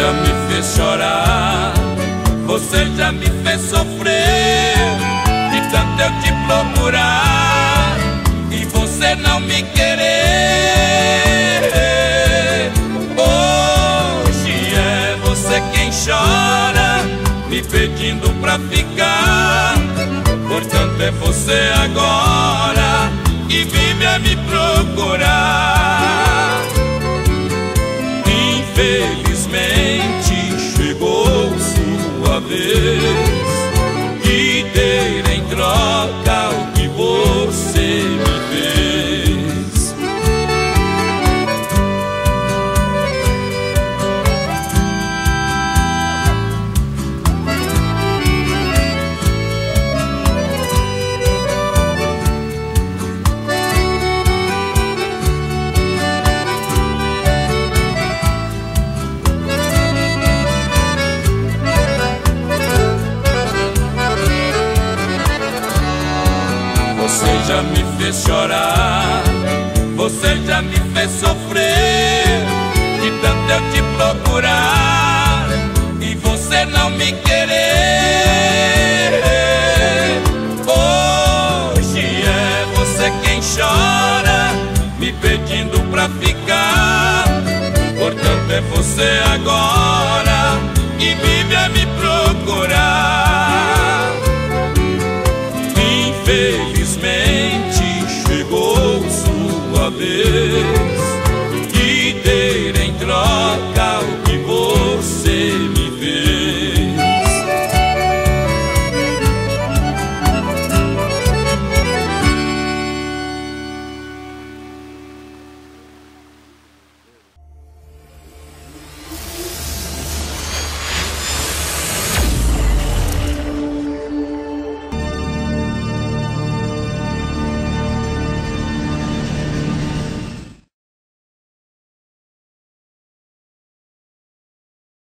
já me fez chorar, você já me fez sofrer, de tanto eu te procurar e você não me querer. Hoje é você quem chora, me pedindo pra ficar, portanto é você agora que vive a me procurar. Infelizmente chegou sua vez de ter em troca o que você me fez. Você já me fez chorar, você já me fez sofrer, de tanto eu te procurar e você não me querer. Hoje é você quem chora, me pedindo pra ficar, portanto é você agora que vive a me procurar. Infelizmente chegou sua vez